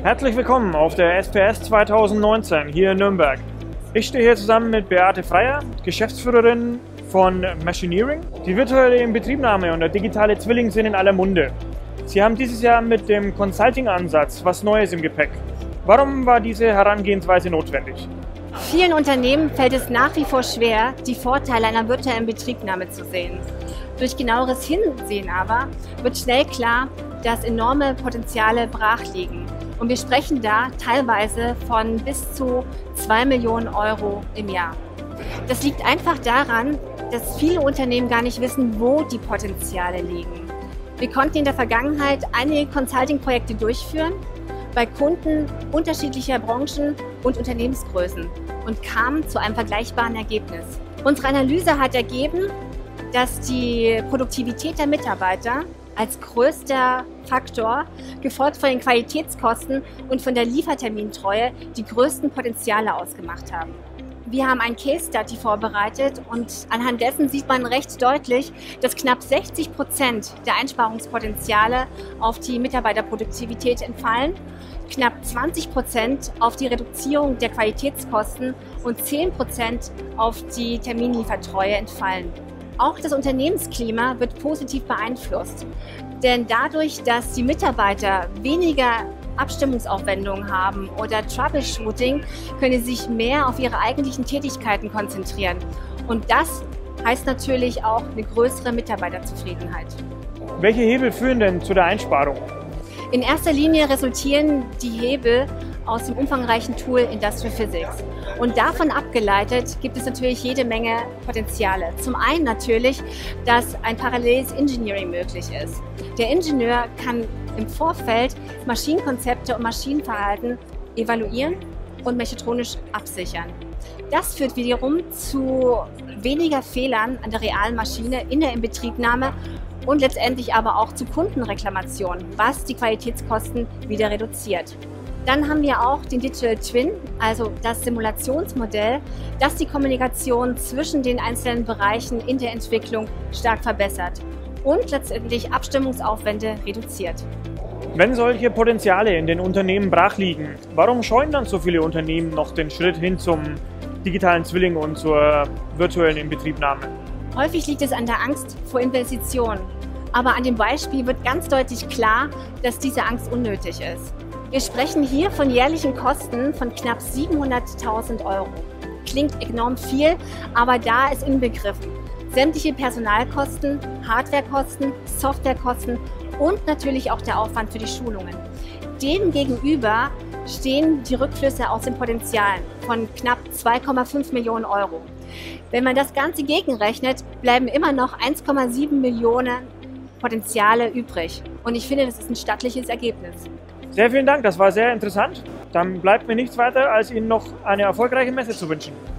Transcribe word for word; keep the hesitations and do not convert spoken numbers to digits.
Herzlich willkommen auf der S P S zweitausendneunzehn hier in Nürnberg. Ich stehe hier zusammen mit Beate Freier, Geschäftsführerin von Machineering. Die virtuelle Inbetriebnahme und der digitale Zwilling sind in aller Munde. Sie haben dieses Jahr mit dem Consulting-Ansatz was Neues im Gepäck. Warum war diese Herangehensweise notwendig? Vielen Unternehmen fällt es nach wie vor schwer, die Vorteile einer virtuellen Inbetriebnahme zu sehen. Durch genaueres Hinsehen aber wird schnell klar, dass enorme Potenziale brach liegen. Und wir sprechen da teilweise von bis zu zwei Millionen Euro im Jahr. Das liegt einfach daran, dass viele Unternehmen gar nicht wissen, wo die Potenziale liegen. Wir konnten in der Vergangenheit einige Consulting-Projekte durchführen bei Kunden unterschiedlicher Branchen und Unternehmensgrößen und kamen zu einem vergleichbaren Ergebnis. Unsere Analyse hat ergeben, dass die Produktivität der Mitarbeiter als größter Faktor, gefolgt von den Qualitätskosten und von der Liefertermintreue, die größten Potenziale ausgemacht haben. Wir haben ein Case Study vorbereitet und anhand dessen sieht man recht deutlich, dass knapp sechzig Prozent der Einsparungspotenziale auf die Mitarbeiterproduktivität entfallen, knapp zwanzig Prozent auf die Reduzierung der Qualitätskosten und zehn Prozent auf die Terminliefertreue entfallen. Auch das Unternehmensklima wird positiv beeinflusst, denn dadurch, dass die Mitarbeiter weniger Abstimmungsaufwendungen haben oder Troubleshooting, können sie sich mehr auf ihre eigentlichen Tätigkeiten konzentrieren. Und das heißt natürlich auch eine größere Mitarbeiterzufriedenheit. Welche Hebel führen denn zu der Einsparung? In erster Linie resultieren die Hebel aus dem umfangreichen Tool Industrial Physics. Und davon abgeleitet gibt es natürlich jede Menge Potenziale. Zum einen natürlich, dass ein paralleles Engineering möglich ist. Der Ingenieur kann im Vorfeld Maschinenkonzepte und Maschinenverhalten evaluieren und mechatronisch absichern. Das führt wiederum zu weniger Fehlern an der realen Maschine in der Inbetriebnahme und letztendlich aber auch zu Kundenreklamationen, was die Qualitätskosten wieder reduziert. Dann haben wir auch den Digital Twin, also das Simulationsmodell, das die Kommunikation zwischen den einzelnen Bereichen in der Entwicklung stark verbessert und letztendlich Abstimmungsaufwände reduziert. Wenn solche Potenziale in den Unternehmen brach liegen, warum scheuen dann so viele Unternehmen noch den Schritt hin zum digitalen Zwilling und zur virtuellen Inbetriebnahme? Häufig liegt es an der Angst vor Investitionen, aber an dem Beispiel wird ganz deutlich klar, dass diese Angst unnötig ist. Wir sprechen hier von jährlichen Kosten von knapp siebenhunderttausend Euro. Klingt enorm viel, aber da ist inbegriffen sämtliche Personalkosten, Hardwarekosten, Softwarekosten und natürlich auch der Aufwand für die Schulungen. Dem gegenüber stehen die Rückflüsse aus den Potenzialen von knapp zwei Komma fünf Millionen Euro. Wenn man das Ganze gegenrechnet, bleiben immer noch eins Komma sieben Millionen Potenziale übrig. Und ich finde, das ist ein stattliches Ergebnis. Sehr vielen Dank, das war sehr interessant. Dann bleibt mir nichts weiter, als Ihnen noch eine erfolgreiche Messe zu wünschen.